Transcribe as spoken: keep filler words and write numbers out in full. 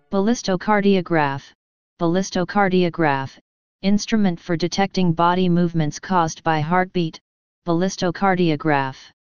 Ballistocardiograph. Ballistocardiograph, instrument for detecting body movements caused by heartbeat. Ballistocardiograph.